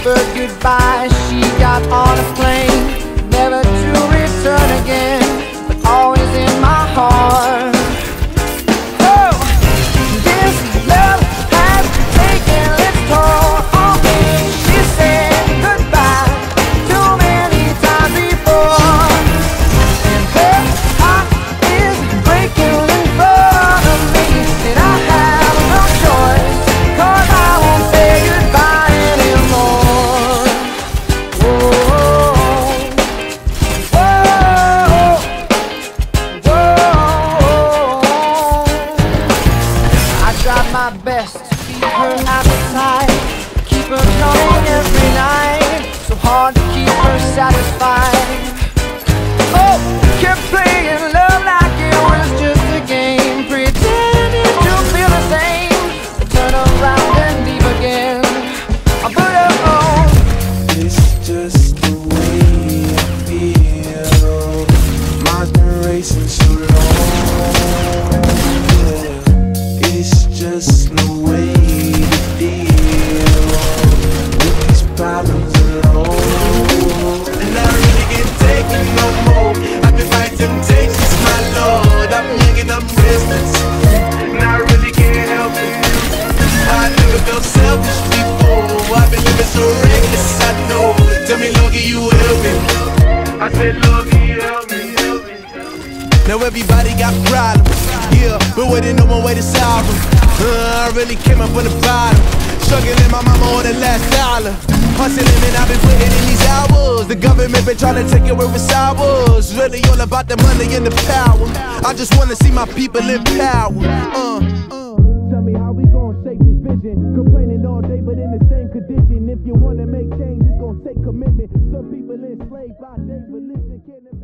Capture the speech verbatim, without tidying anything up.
whispered goodbye. She got on a plane, never to return again, but always in my heart. Oh, this love has taken its toll on me. She said goodbye too many times before, and her heart is breaking in front of me, and I have no choice, 'cause I won't say goodbye anymore. Whoa, whoa, whoa. I tried my best to feed her appetite, keep her coming every night, so hard to keep her satisfied. Oh, kept playing love like it was just a game, pretending to feel the same, but turn around and leave again. I put her on. It's just the way I feel. Mine's been racing so long. Yeah. It's just no way to deal with these problems alone. And I really can't take it no more. I've been fighting temptations, my lord. I'm young and I'm restless, and I really can't help it. I never felt selfish before. I've been living so reckless, I know. Tell me, Lord, can you help me? I said, Lord, can you help me? Now everybody got problems, yeah, but waiting no one way to solve them. Uh, I really came up from the bottom, struggling my mama on the last dollar. Hustling and I've been putting in these hours. The government been trying to take away what's ours. Really all about the money and the power. I just wanna see my people in power. Uh, uh. Tell me how we gon' shape this vision. Complaining all day but in the same condition. If you wanna make change, it's gon' take commitment. Some people enslaved by their religion can't